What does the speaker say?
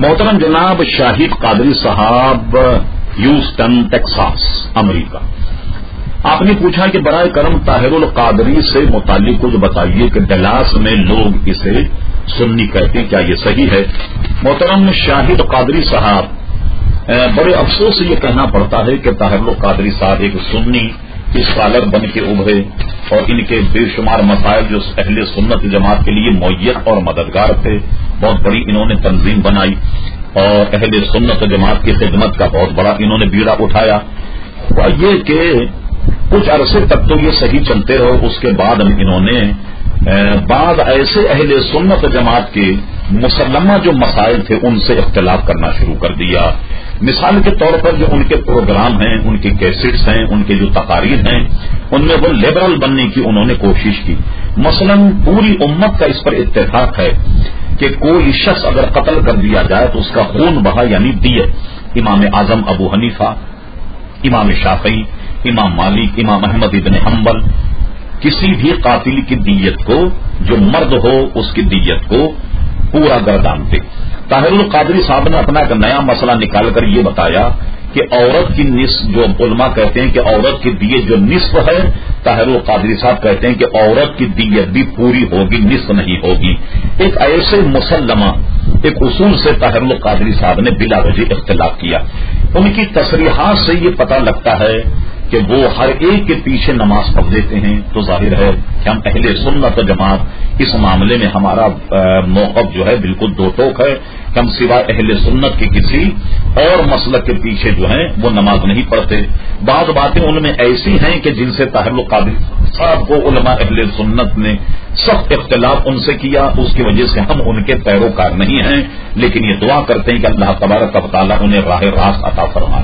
محترم جناب شاہد قادری صاحب، ہیوسٹن ٹیکساس، امریکہ، آپ نے پوچھا کہ برائے کرم طاہر القادری سے متعلق کچھ بتائیے کہ ڈلاس میں لوگ اسے سنی کہتے ہیں، کیا یہ صحیح ہے؟ محترم شاہد قادری صاحب، بڑے افسوس سے یہ کہنا پڑتا ہے کہ طاہر القادری صاحب ایک سنی اسکالر بن کے ابھرے اور ان کے بے شمار مسائل جو اہل سنت جماعت کے لیے معین اور مددگار تھے، بہت بڑی انہوں نے تنظیم بنائی اور اہل سنت جماعت کی خدمت کا بہت بڑا انہوں نے بیڑا اٹھایا، اور یہ کہ کچھ عرصے تک تو یہ صحیح چلتے رہو، اس کے بعد انہوں نے بعض ایسے اہل سنت جماعت کے مسلمہ جو مسائل تھے ان سے اختلاف کرنا شروع کر دیا۔ مثال کے طور پر جو ان کے پروگرام ہیں، ان کی کیسٹس ہیں، ان کے جو تقاریر ہیں، ان میں وہ لبرل بننے کی انہوں نے کوشش کی۔ مثلا پوری امت کا اس پر اتفاق ہے کہ کوئی شخص اگر قتل کر دیا جائے تو اس کا خون بہا یعنی دیت۔ امام اعظم ابو حنیفہ، امام شافعی، امام مالک، امام احمد ابن حنبل کسی بھی قاتل کی دیت کو، جو مرد ہو اس کی دیت کو پورا گردانتے۔ طاہر القادری صاحب نے اپنا ایک نیا مسئلہ نکال کر یہ بتایا کہ عورت کی نصف، جو علماء کہتے ہیں کہ عورت کی دیت جو نصف ہے، طاہر القادری صاحب کہتے ہیں کہ عورت کی دیت بھی پوری ہوگی، نصف نہیں ہوگی۔ ایک ایسے مسلمہ ایک اصول سے طاہر القادری صاحب نے بلا وجہ اختلاف کیا۔ ان کی تصریحات سے یہ پتہ لگتا ہے کہ وہ ہر ایک کے پیچھے نماز پڑھ دیتے ہیں، تو ظاہر ہے کہ ہم اہل سنت جماعت اس معاملے میں ہمارا موقف جو ہے بالکل دو ٹوک ہے کہ ہم سوائے اہل سنت کے کسی اور مسلک کے پیچھے جو ہیں وہ نماز نہیں پڑھتے۔ بعض باتیں ان میں ایسی ہیں کہ جن سے طاہر القادری صاحب کو علماء اہل سنت نے سخت اختلاف ان سے کیا، اس کی وجہ سے ہم ان کے پیروکار نہیں ہیں، لیکن یہ دعا کرتے ہیں کہ اللہ تبارک و تعالیٰ انہیں راہ راست عطا فرمائے۔